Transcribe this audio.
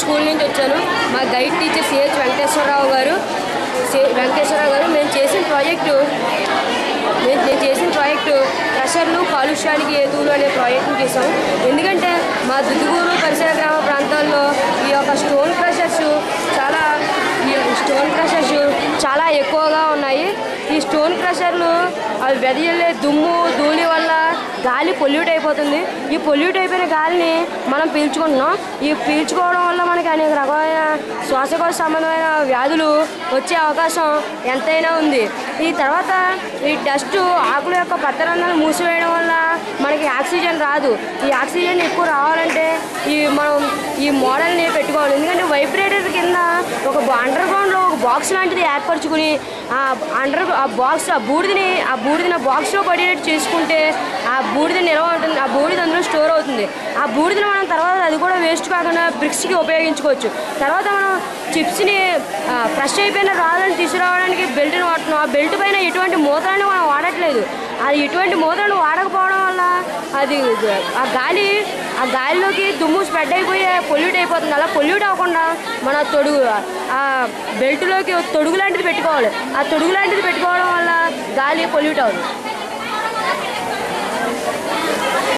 School నుంచి వచ్చాను. మా గైడ్ టీచర్ సిహెచ్ వెంకటేశ్వరరావు గారు మేము చేసిన ప్రాజెక్టు ప్రెషర్లు కాలుష్యానికి హేతువులు అనే ప్రాజెక్ట్ని చేసాం. ఎందుకంటే మా దుద్దుగూరు పరిసర గ్రామ ప్రాంతాల్లో ఈ యొక్క స్టోన్ క్రషర్స్ చాలా ఎక్కువగా ఉన్నాయి. ఈ స్టోన్ క్రషర్లు అవి వెదజల్లే దుమ్ము ధూళి వల్ల గాలి పొల్యూట్ అయిపోతుంది. ఈ పొల్యూట్ అయిపోయిన గాలిని మనం పీల్చుకుంటున్నాం. ఈ పీల్చుకోవడం వల్ల మనకి అనేక రకమైన శ్వాసకోశ సంబంధమైన వ్యాధులు వచ్చే అవకాశం ఎంతైనా ఉంది. ఈ తర్వాత ఈ డస్ట్ ఆకుల యొక్క పత్రరంధ్రాలు మూసివేయడం వల్ల మనకి ఆక్సిజన్ రాదు. ఈ ఆక్సిజన్ ఎక్కువ రావాలంటే మనం ఈ మోడల్ని పెట్టుకోవాలి. ఎందుకంటే వైబ్రేటర్ కింద ఒక అండర్ గ్రౌండ్లో ఒక బాక్స్ లాంటిది ఏర్పరచుకుని ఆ బూడిదని బాక్స్లో పడేటట్టు చేసుకుంటే ఆ బూడిద నిల్వ ఉంటుంది. ఆ బూడిద అందులో స్టోర్ అవుతుంది. ఆ బూడిదని మనం తర్వాత అది కూడా వేస్ట్ కాకుండా బ్రిక్స్కి ఉపయోగించుకోవచ్చు. తర్వాత మనం చిప్స్ని ఫ్రెష్ అయిపోయిన రాళ్ళని తీసుకురావడానికి బెల్ట్ని వాడుతున్నాం. ఆ బెల్ట్ పైన ఎటువంటి మూతలను మనం వాడట్లేదు. అది ఎటువంటి మూతలను వాడకపోవడం వల్ల అది ఆ గాలిలోకి దుమ్ము స్ప్రెడ్ అయిపోయి పొల్యూట్ అయిపోతుంది. అలా పొల్యూట్ అవ్వకుండా మన ఆ బెల్ట్లోకి తొడుగు లాంటిది పెట్టుకోవాలి. ఆ తొడుగు లాంటిది పెట్టుకోవడం వల్ల గాలి పొల్యూట్ అవ్వదు.